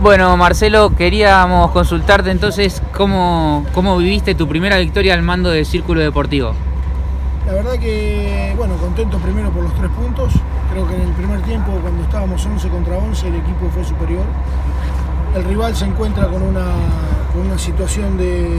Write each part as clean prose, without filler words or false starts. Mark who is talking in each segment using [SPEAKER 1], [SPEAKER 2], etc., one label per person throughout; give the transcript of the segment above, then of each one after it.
[SPEAKER 1] Bueno, Marcelo, queríamos consultarte entonces cómo viviste tu primera victoria al mando de Círculo Deportivo.
[SPEAKER 2] La verdad que, bueno, contento primero por los 3 puntos. Creo que en el primer tiempo, cuando estábamos 11 contra 11, el equipo fue superior. El rival se encuentra con una situación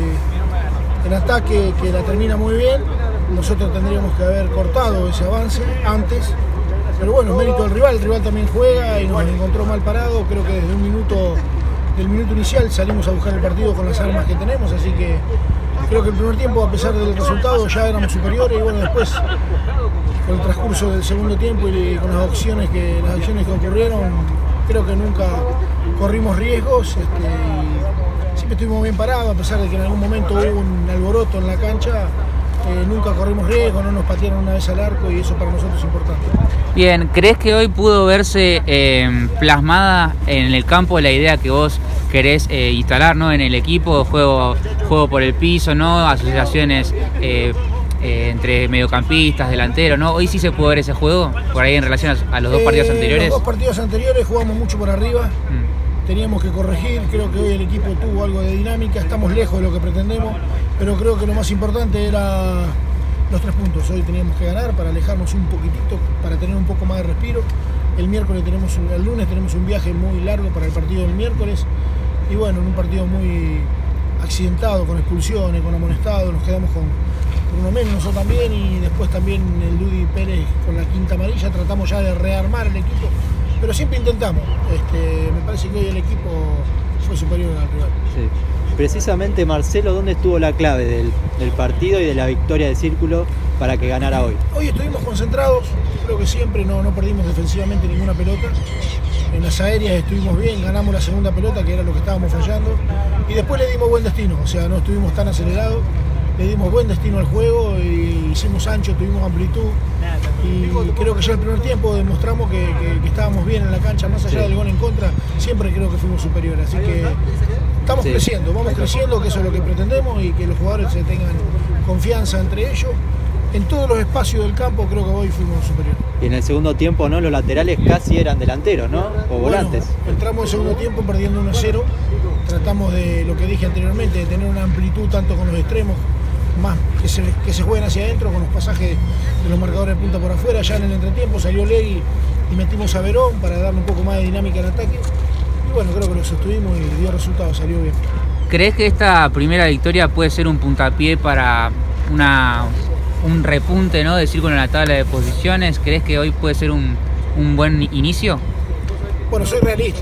[SPEAKER 2] en ataque que la termina muy bien. Nosotros tendríamos que haber cortado ese avance antes. Pero bueno, mérito del rival. El rival también juega y nos encontró mal parado. Creo que desde del minuto inicial salimos a buscar el partido con las armas que tenemos. Así que creo que el primer tiempo, a pesar del resultado, ya éramos superiores. Y bueno, después, con el transcurso del segundo tiempo y con las acciones que ocurrieron, creo que nunca corrimos riesgos. Siempre estuvimos bien parados, a pesar de que en algún momento hubo un alboroto en la cancha. Nunca corrimos riesgo, no nos patearon una vez al arco y eso para nosotros es importante.
[SPEAKER 1] Bien, ¿crees que hoy pudo verse plasmada en el campo la idea que vos querés instalar, ¿no? En el equipo, juego por el piso, ¿no? Asociaciones entre mediocampistas, delanteros, ¿no? Hoy sí se pudo ver ese juego, por ahí en relación a los dos partidos anteriores.
[SPEAKER 2] Los 2 partidos anteriores jugamos mucho por arriba. Teníamos que corregir, creo que hoy el equipo tuvo algo de dinámica, estamos lejos de lo que pretendemos, pero creo que lo más importante era los 3 puntos. Hoy teníamos que ganar para alejarnos un poquitito, para tener un poco más de respiro. El lunes tenemos un viaje muy largo para el partido del miércoles, y bueno, en un partido muy accidentado, con expulsiones, con amonestados, nos quedamos con uno menos, nosotros también, y después también el Dudi Pérez con la 5ª amarilla. Tratamos ya de rearmar el equipo, pero siempre intentamos. Me parece que hoy el equipo fue superior al rival.
[SPEAKER 3] Sí. Precisamente, Marcelo, ¿dónde estuvo la clave del partido y de la victoria de Círculo para que ganara hoy?
[SPEAKER 2] Hoy estuvimos concentrados, creo que siempre no perdimos defensivamente ninguna pelota. En las aéreas estuvimos bien, ganamos la segunda pelota, que era lo que estábamos fallando, y después le dimos buen destino, o sea, no estuvimos tan acelerados, le dimos buen destino al juego y hicimos ancho, tuvimos amplitud, y creo que ya el primer tiempo demostramos que estábamos bien en la cancha, más allá del gol en contra, siempre creo que fuimos superiores, así que estamos creciendo, vamos creciendo, que eso es lo que pretendemos, y que los jugadores se tengan confianza entre ellos. En todos los espacios del campo creo que hoy fuimos superiores.
[SPEAKER 3] Y en el segundo tiempo, ¿no? Los laterales casi eran delanteros, ¿no? O volantes.
[SPEAKER 2] Bueno, entramos en el segundo tiempo perdiendo 1-0. Tratamos de, lo que dije anteriormente, de tener una amplitud tanto con los extremos, más que se jueguen hacia adentro, con los pasajes de los marcadores de punta por afuera. Ya en el entretiempo salió Legui y metimos a Verón para darle un poco más de dinámica al ataque. Y bueno, creo que lo sostuvimos y dio resultado, salió bien.
[SPEAKER 1] ¿Crees que esta primera victoria puede ser un puntapié para un repunte, ¿no? De Círculo en la tabla de posiciones? ¿Crees que hoy puede ser un buen inicio?
[SPEAKER 2] Bueno, soy realista.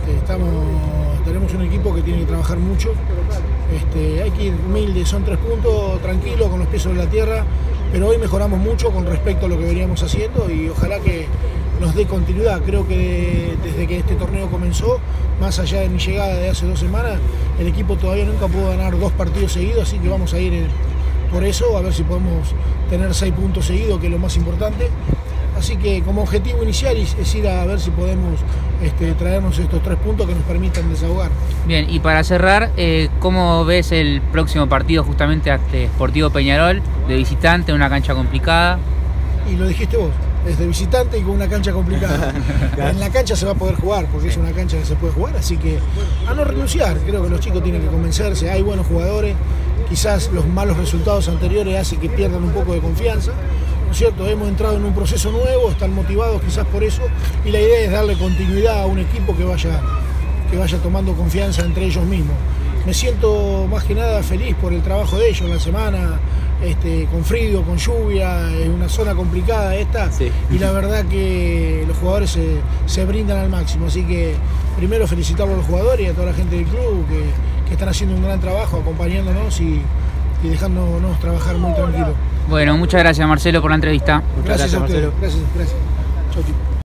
[SPEAKER 2] Tenemos un equipo que tiene que trabajar mucho. Hay que ir humilde, son 3 puntos, tranquilo, con los pies sobre la tierra, pero hoy mejoramos mucho con respecto a lo que veníamos haciendo y ojalá que nos dé continuidad. Creo que desde que este torneo comenzó, más allá de mi llegada de hace 2 semanas, el equipo todavía nunca pudo ganar 2 partidos seguidos, así que vamos a ir por eso, a ver si podemos tener 6 puntos seguidos, que es lo más importante. Así que como objetivo inicial es ir a ver si podemos traernos estos 3 puntos que nos permitan desahogar.
[SPEAKER 1] Bien, y para cerrar, ¿cómo ves el próximo partido justamente ante Sportivo Peñarol, de visitante, en una cancha complicada?
[SPEAKER 2] Y lo dijiste vos, es de visitante y con una cancha complicada. En la cancha se va a poder jugar, porque es una cancha que se puede jugar, así que a no renunciar. Creo que los chicos tienen que convencerse, hay buenos jugadores, quizás los malos resultados anteriores hacen que pierdan un poco de confianza, ¿no es cierto? Hemos entrado en un proceso nuevo, están motivados quizás por eso, y la idea es darle continuidad a un equipo que vaya tomando confianza entre ellos mismos. Me siento más que nada feliz por el trabajo de ellos en la semana, con frío, con lluvia, es una zona complicada esta, sí. Y la verdad que los jugadores se brindan al máximo, así que primero felicitarlos a los jugadores y a toda la gente del club que están haciendo un gran trabajo acompañándonos y dejándonos trabajar muy tranquilo.
[SPEAKER 1] Bueno, muchas gracias, Marcelo, por la entrevista.
[SPEAKER 2] Gracias a ustedes. Gracias. Chau, chicos.